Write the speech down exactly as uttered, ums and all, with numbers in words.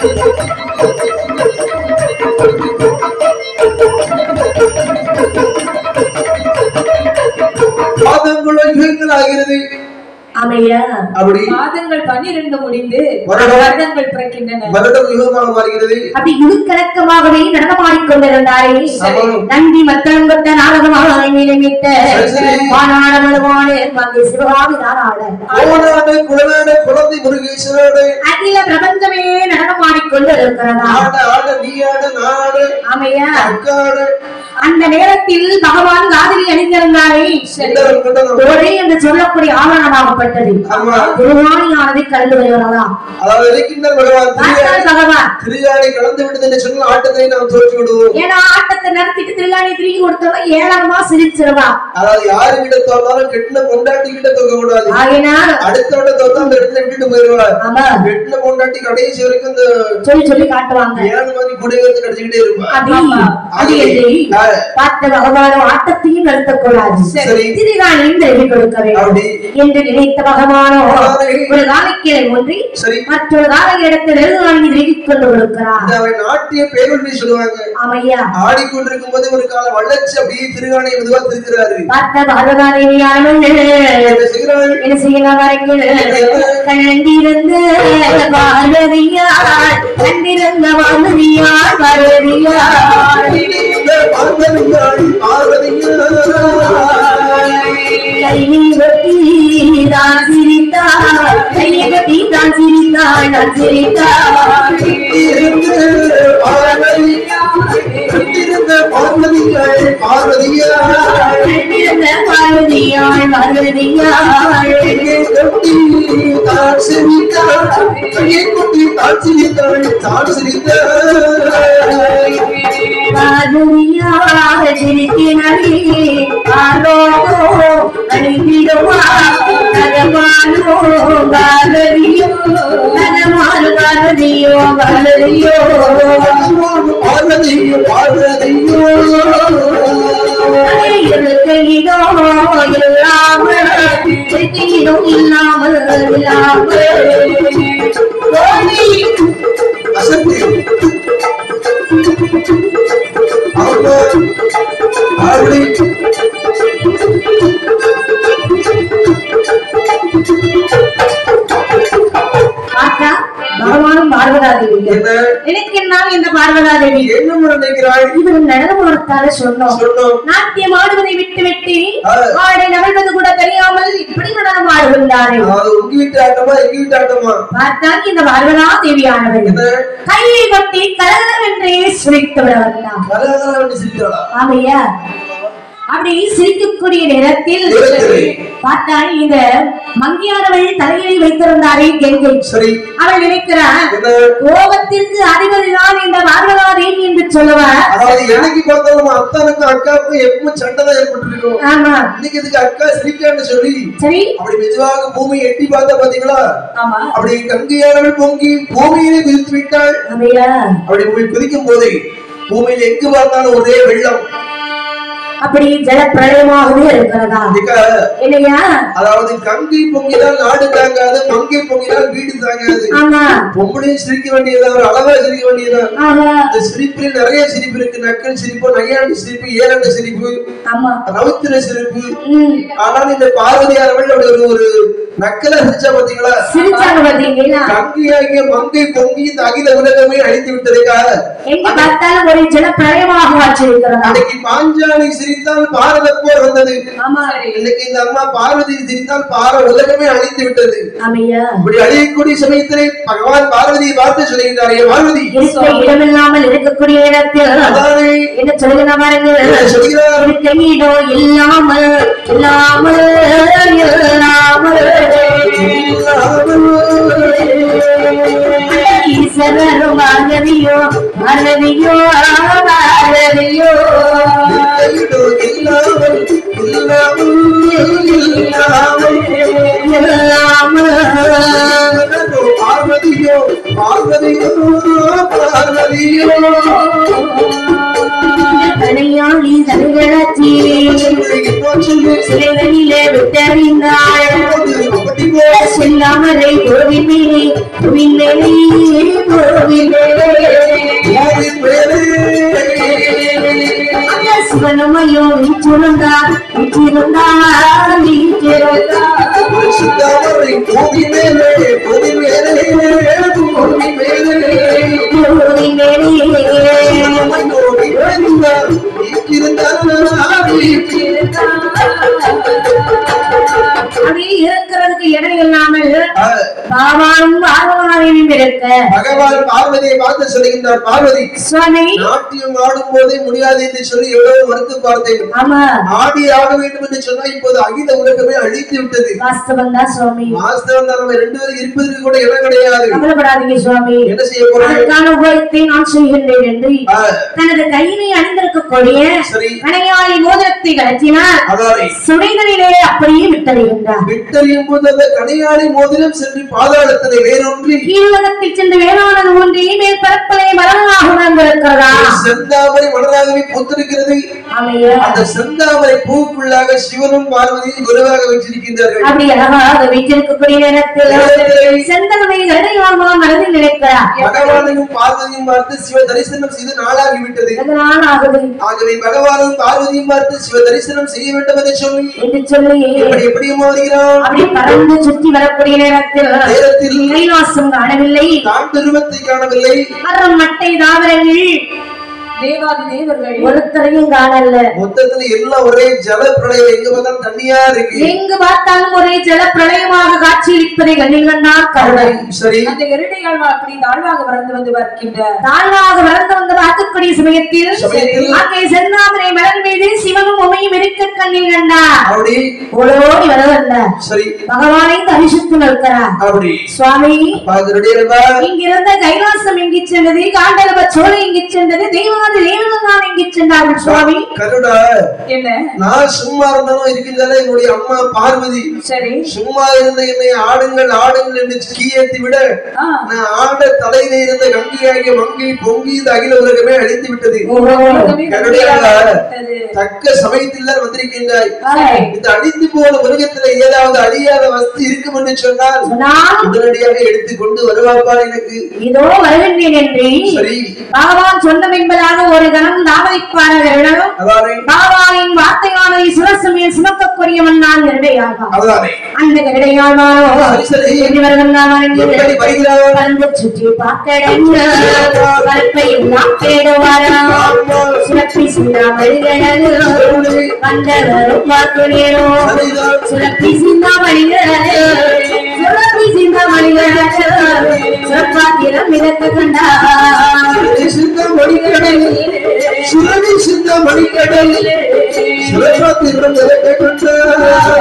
ஆகிறது. அப்படி மாதங்கள் பன்னிரண்டு முடிந்து வருடங்கள் பிறக்கின்றன. வருடம் யுகமாக மாறுகிறது. அப்படி யுகக்கணக்கமாகவே நடனமாடிக்கொண்டிருந்தாரே நந்தி மத்தங்கொட்ட நாடகமாக நியமித்த வானாடமலுமான மங்கை சிவகாமி நாடாட கோனாடு குலநாடு குழந்தை முருகேஸ்வரோடு அகில பிரபஞ்சமே நடனமாடிக்கொண்டிருக்கிறதா. ஆட ஆட நீயாடு நாடு ஆமையா அக்காடு. அந்த நேரத்தில் பகவான் காதலி அணிந்திருந்தாரே ஒரே என்று சொல்லக்கூடிய ஆவரணமாகப்பட்டது. திருவாணியானதை கலந்து வருகிறதா. அதாவது இருக்கின்ற பகவான் திருவாணி கலந்து விட்டது என்று சொன்னால் ஆட்டத்தை நாம் தோற்று விடுவோம். ஏன்னா ஆட்டத்தை நடத்திட்டு திருவாணி திரும்பி கொடுத்தவங்க ஏழாமா சிரிச்சிருவா. அதாவது யாரு கிட்ட தோத்தாலும் கெட்டின கொண்டாட்டி கிட்ட தோக்க கூடாது. அடுத்தவட தோத்தா அந்த இடத்துல விட்டுட்டு போயிருவார். கெட்டின கொண்டாட்டி கடைசி வரைக்கும் இந்த சொல்லி சொல்லி காட்டுவாங்க. ஏழு மாதிரி கூட வந்து கிடைச்சிக்கிட்டே இருப்பாங்க. பார்த்த பகவானோ ஆட்டத்தையும் நடத்தக்கூடாது. திருவாணியும் தெரிவி கொடுக்க வேண்டும் என்று நினைத்த பகவானோ ஒரு காலக்கிளை ஒன்றி மற்றொரு கால இடத்தில் நெருங்காணி திரும்பி கொண்டு கொடுக்கிறார். நாட்டிய பேரொழி சொல்லுவாங்க. ஆமையா ஆடிக்கொண்டிருக்கும் போது ஒரு கால வளர்ச்சி அப்படியே திருவாணி மெதுவா திருக்கிறாரு. பார்த்த பாரதாதேவியானவள் என்ன செய்யலாம் கண்டிருந்த பார்வதியார் கண்டிருந்த பார்வதியார் பார்வதியார் கையை வெட்டி தான் சிரித்தார் கையை வெட்டி தான் சிரித்தாள் நான் சிரித்தாள் பார்வதியாள் பார்வதியாள் பார்வதியாள் தான் சிரித்தாள் கையை கொட்டி தான் சிரித்தாள் தான் சிரித்தாள் பார்வதியாள் சிரித்தினே ஆரோகோ அழிந்திடுவா நகமானோ பாரதியோ நகமானோ பாரதியோ பாரதியோ பாரதியோ பாரதியோ இருக்கையிடோ இல்லாமல் இருக்கையிடோ இல்லாமல் இல்லாமல் அசத்தி பகவானும் பார்வதாதேவி எனக்கு என்னால் இந்த பார்வதாதேவி என்ன நினைக்கிறாள். இது நடனமானத்தால சொன்னோம். நாட்டியம் ஆடுவதை விட்டு விட்டு ஆடை நகழ்வது கூட தெரியாமல் இப்படி நடனம் ஆடுகின்றாரே. பார்த்தால் இந்த பார்வதா தேவியானவள் கையை கொட்டி கலகலவென்றே சிரித்து விட வந்தார். ஆமையா அப்படி சிரிக்கக்கூடிய நேரத்தில் பார்த்தால் இந்த மங்கியானவள் தலையை வைத்திருந்தாரே கெங்கை. அவள் நினைக்கிறார் கோபத்திற்கு அதிபதிதான் இந்த பார்வதாதேவி என்று சொல்லுவார். எனக்கு பார்த்தோம் அத்தானுக்கும் அக்காவுக்கும் எப்பவும் சண்டைதான் ஏற்பட்டிருக்கும். ஆமா இன்னைக்கு இதுக்கு அக்கா சிரிக்கான்னு சொல்லி சரி அப்படி மெதுவாக பூமியை எட்டி பார்த்தா பாத்தீங்களா. ஆமா அப்படி கங்கையானவள் பொங்கி பூமியிலே குதித்து விட்டாள். அப்படி பூமி குதிக்கும் போதே பூமியில் எங்கு பார்த்தாலும் ஒரே வெள்ளம். அப்படி ஜல பிரளயமாகவே இருக்கிறதா இல்லையா. அதாவது கங்கை பொங்கினால் நாடு தாங்காது மங்கை பொங்கினால் வீடு தாங்காது. பொம்பளையும் சிரிக்க வேண்டியதா ஒரு அளவா சிரிக்க வேண்டியதா. இந்த சிரிப்புல நிறைய சிரிப்பு இருக்கு. நக்கல் சிரிப்பு நையாண்டு சிரிப்பு ஏழாண்டு சிரிப்பு ரவுத்திர சிரிப்பு. ஆனால் இந்த பார்வதியானவள் ஒரு ஒரு நக்கலா சிரிச்சா பாத்தீங்களா. சிரிச்சாங்க பாத்தீங்களா. கங்கையாகிய மங்கை பொங்கி இந்த அகில உலகமே அழித்து விட்டதுக்காக எங்க பார்த்தாலும் ஒரு ஜல பிரளயமாக ஆச்சிருக்கிறார். அன்னைக்கு பாஞ்சாலி சிரித்தால் பாரத போர் வந்தது. இன்னைக்கு இந்த அம்மா பார்வதி சிரித்தால் பார உலகமே அழித்து விட்டது. இப்படி அழியக்கூடிய சமயத்திலே பகவான் பார்வதியை பார்த்து சொல்லுகின்றாரே பார்வதி இடமில்லாமல் இருக்கக்கூடிய இடத்தில் என்ன சொல்லுங்க பாருங்க. சொல்லுகிறார் இல்லாமல் இல்லாமல் இல்லாமல் ஈஸ்வரோ பாரதியோ பாரதியோ பாரதியோ இல்லாமல் இல்லாமல் இல்லாமல் இல்லாமல் பார்வதியோ பார்வதியோ பார்வதியோ தனியாளி தனிகளாச்சி சிலைகளிலே விட்டறிந்தாள் செல்லாமரை கோவில் மேலே கோவில் மேலே கோவில் மேலே சிவனமையோ வீச்சிருந்தார் வீச்சிருந்தார் வீச்சிருந்தார் கோவில் மேலே கோவில் மேலே கோவில் மேலே கோவில் மேலே இருக்கிறதுக்கு இடம் இல்லாமல் பாபாவும் பார்வதியும் இருக்க பகவான் பார்வதியை பார்த்து சொல்லுகின்றார். பார்வதி சுவாமி நாட்டியம் ஆடும் போதே முடியாது என்று சொல்லி எவ்வளவு மறுத்து பார்த்தேன். ஆமா ஆடி ஆட வேண்டும் என்று சொன்னா இப்போது அகில உலகமே அழித்து விட்டது. வாஸ்தவம் தான் சுவாமி, வாஸ்தவம் தான். நம்ம ரெண்டு பேரும் இருப்பதற்கு கூட இடம் கிடையாது. கவலைப்படாதீங்க சுவாமி, என்ன செய்ய போறோம்? அதற்கான உபயோகத்தை நான் செய்கின்றேன் என்று தனது கையினை அணிந்திருக்கக்கூடிய கணையாளி மோதிரத்தை கலத்தினார். சுடைகளிலே அப்படியே விட்டறிகின்றார். விட்டறியும் போது அந்த கணையாளி மோதிரம் சென்று பாதாளத்திலே வேறொன்றி கீழகத்தில் சென்று வேளாண் ஒன்றி மேல் பரப்பலை மலராக உணர்ந்திருக்கிறதா? செந்தாமரை மலராகவே பூத்திருக்கிறது. அந்த செந்தாமரை பூக்குள்ளாக சிவனும் பார்வதியும் குருவாக வச்சிருக்கின்றார்கள். அப்படி அழகாக வைத்திருக்கக்கூடிய நேரத்தில் செந்தமரை கருணையாளமா மனதில் நினைக்கிறார். பகவானையும் பார்வதியும் பார்த்து சிவ தரிசனம் செய்து நாளாகிவிட்டது. ஆகவே பகவானும் பார்வதியும் பார்த்து சிவ தரிசனம் செய்ய வேண்டும் என்று சொல்லி என்று சொல்லி எப்படி எப்படியும் வருகிறான். அப்படி பறந்து சுற்றி வரக்கூடிய நேரத்தில் நேரத்தில் கைலாசம் காணவில்லை, காண்பருவத்தை காணவில்லை. மரம் மட்டை தாவரங்கள் தேவாதி தேவர்கள் ஒருத்தரையும் காணல. மொத்தத்துல எல்லாம் ஒரே ஜல பிரளயம், எங்க பார்த்தாலும் தண்ணியா இருக்கு. எங்கு பார்த்தாலும் ஒரே ஜல பிரளயமாக காட்சியளிப்பதை கண்ணில் கண்டார் கருணை. சரி, அந்த இரட்டையாழ்வா அப்படி தாழ்வாக வளர்ந்து வந்து பார்க்கின்றார். தாழ்வாக வளர்ந்து வந்து பார்க்கக்கூடிய சமயத்தில் அங்கே செந்தாமரை மலர் மீது சிவனும் உமையும் இருக்க கண்ணில் கண்டார். அப்படி ஓடோடி வரவல்ல. சரி, பகவானை தரிசித்து நிற்கிறார். அப்படி சுவாமி இங்கிருந்த கைலாசம் எங்கி சென்றது, காண்டலப சோலை எங்கி சென்றது, தெய்வ சும்மா இருந்தாலும் இருக்கின்றாலே என்னுடைய அம்மா பார்வதி. சரி, சும்மா இருந்த என்னை ஆடுங்கள் ஆடுங்கள் என்று கீயேற்றி விட நான் ஆட தலையில இருந்த கங்கியாகிய மங்கை பொங்கி இந்த அகில உலகமே அழித்து விட்டது. தக்க சமயத்தில் தான் வந்திருக்கின்றாய். இந்த அழித்து போன உலகத்துல ஏதாவது அழியாத வஸ்து இருக்கும் என்று சொன்னால் உடனடியாக எடுத்துக்கொண்டு வருவாப்பா எனக்கு இதோ வருகின்றேன் என்று சரி பகவான் சொன்னது என்பதாக ஒரு கணம் தாமதிப்பாளர்களும் பாபாவின் வார்த்தையானதை சுரசமையில் சுமக்கக்கூடியவன் நான் இரடையாழ்வான். அந்த இரடையாழ்வானோ வந்து சுற்றி பார்ப்பை எல்லாம் தேடுவாராம். சுரப்பி சிந்தாமணிகளோ வந்தவரும் பார்க்கிறோ, சுரப்பி சிந்தாமணிகளோ சுரப்பி சிந்தாமணிகளோ சுரப்பாத்திரம் மிதக்க கண்டார். சுரவி சிந்த மணிக்கடல் சுரபாத்திரம் மிதக்க கண்டார்.